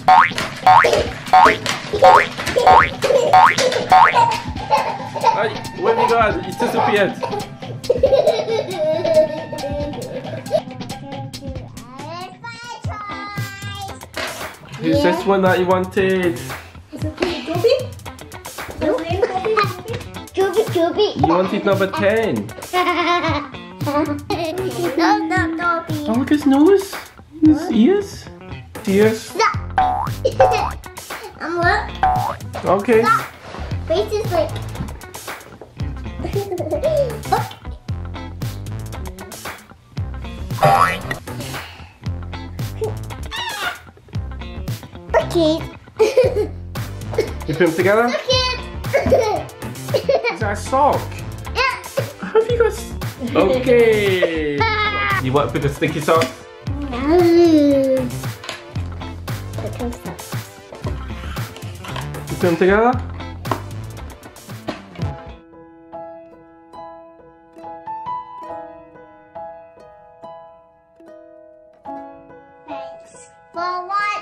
Ay, oh my god, it's disappeared. Is this one that you wanted? You wanted number 10. Oh, look at his nose. His ears. Ears. Okay. Face is like. Okay. You put them together? Okay. Is that a sock? Yeah. How have you got? Okay. You want a bit of sticky sauce? No. You put them together? Thanks for watching.